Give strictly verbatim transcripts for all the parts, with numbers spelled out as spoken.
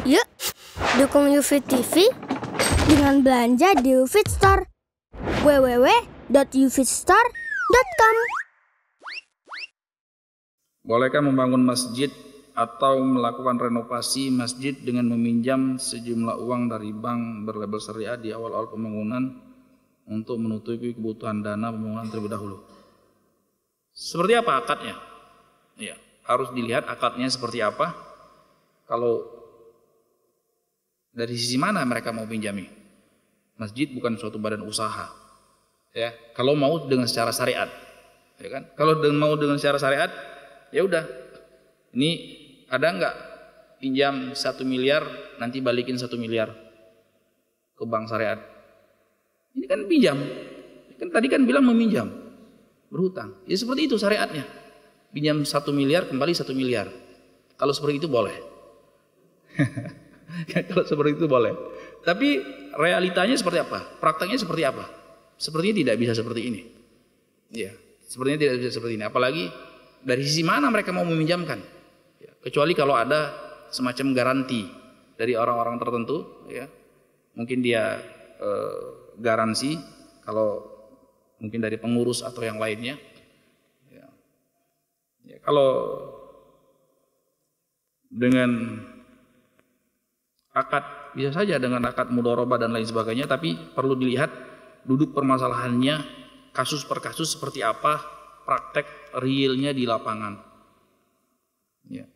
Yuk, dukung UFIT T V dengan belanja di UFIT Store. w w w dot ufitstore dot com. Bolehkah membangun masjid atau melakukan renovasi masjid dengan meminjam sejumlah uang dari bank berlabel syariah di awal-awal pembangunan untuk menutupi kebutuhan dana pembangunan terlebih dahulu? Seperti apa akadnya? Ya, harus dilihat akadnya seperti apa. Kalau dari sisi mana mereka mau pinjami? Masjid bukan suatu badan usaha. Ya, kalau mau dengan secara syariat, ya kan? Kalau mau dengan secara syariat, ya udah. Ini ada nggak pinjam satu miliar nanti balikin satu miliar ke bank syariat? Ini kan pinjam. Kan tadi kan bilang meminjam, berhutang. Ya seperti itu syariatnya. Pinjam satu miliar kembali satu miliar. Kalau seperti itu boleh. Kalau seperti itu boleh. Tapi realitanya seperti apa? Prakteknya seperti apa? Sepertinya tidak bisa seperti ini. Ya, sepertinya tidak bisa seperti ini. Apalagi dari sisi mana mereka mau meminjamkan? Ya, kecuali kalau ada semacam garansi dari orang-orang tertentu, ya, mungkin dia eh, garansi kalau mungkin dari pengurus atau yang lainnya. Ya. Ya, kalau dengan akad bisa saja dengan akad mudharabah dan lain sebagainya, tapi perlu dilihat duduk permasalahannya kasus per kasus seperti apa praktek realnya di lapangan. Ya.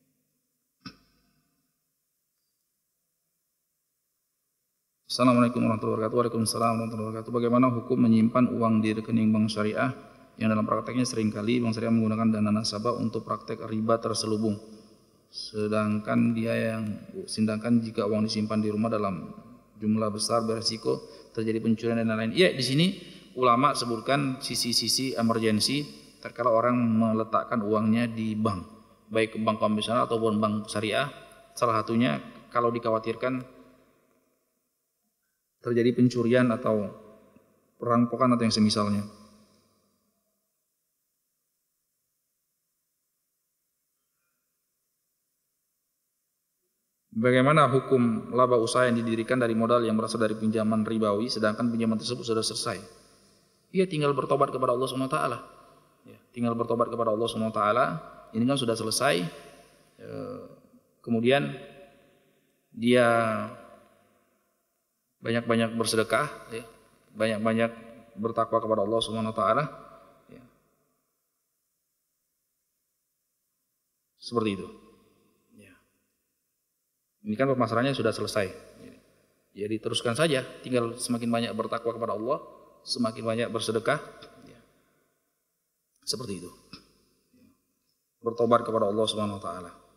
Assalamualaikum warahmatullahi wabarakatuh. Waalaikumsalam warahmatullahi wabarakatuh. Bagaimana hukum menyimpan uang di rekening bank syariah yang dalam prakteknya seringkali bank syariah menggunakan dana nasabah untuk praktek riba terselubung? Sedangkan dia yang sedangkan jika uang disimpan di rumah dalam jumlah besar beresiko terjadi pencurian dan lain-lain. Iya, di sini ulama sebutkan sisi-sisi emergensi terkala orang meletakkan uangnya di bank, baik bank konvensional ataupun bank syariah. Salah satunya kalau dikhawatirkan terjadi pencurian atau perampokan atau yang semisalnya. Bagaimana hukum laba usaha yang didirikan dari modal yang berasal dari pinjaman ribawi sedangkan pinjaman tersebut sudah selesai? Ia tinggal bertobat kepada Allah subhanahu wa taala. Ya, tinggal bertobat kepada Allah subhanahu wa taala. Ini kan sudah selesai. E, kemudian dia banyak-banyak bersedekah, ya, banyak-banyak bertakwa kepada Allah subhanahu wa taala. Ya. Seperti itu. Ini kan permasalahannya sudah selesai. Jadi teruskan saja, tinggal semakin banyak bertakwa kepada Allah, semakin banyak bersedekah. Seperti itu. Bertobat kepada Allah Subhanahu wa taala.